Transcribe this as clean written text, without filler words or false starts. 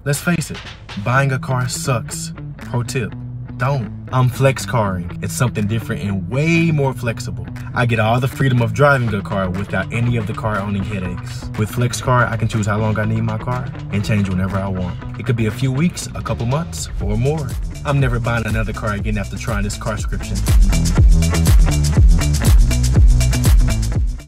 Let's face it, buying a car sucks. Pro tip, don't. I'm Flexcarring. It's something different and way more flexible. I get all the freedom of driving a car without any of the car owning headaches. With Flexcar, I can choose how long I need my car and change whenever I want. It could be a few weeks, a couple months, or more. I'm never buying another car again after trying this car subscription.